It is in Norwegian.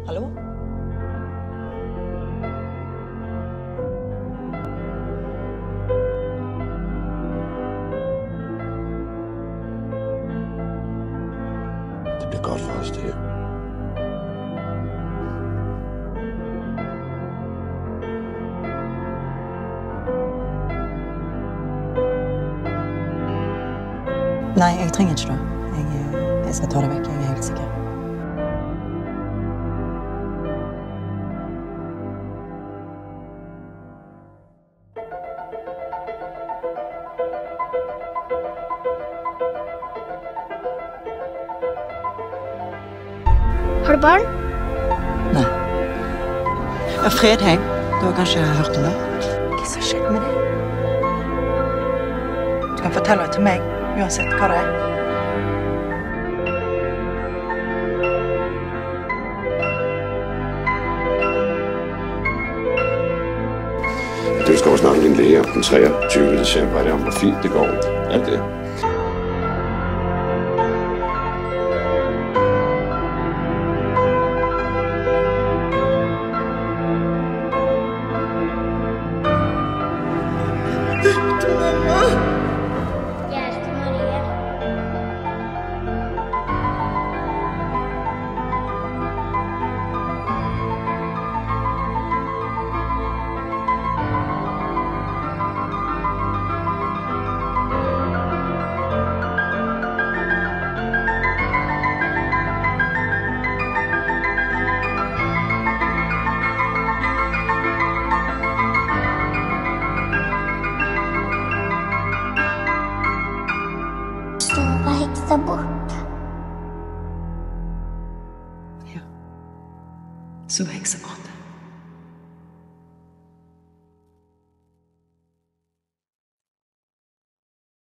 Hallo? Det bliver godt for os, det her. Nei, jeg trenger ikke det. Jeg skal ta det vekk, jeg er helt sikker. Har du barn? Nei. Ja, Fredheim. Du har kanskje hørt om det? Hva som skjedde med det? Du kan fortelle det til meg, uansett hva det er. Du skal også snakke med din læge om den 23. december, det om hvor fint det går. Alt det. Heksa bort. Ja. Så heksa bort.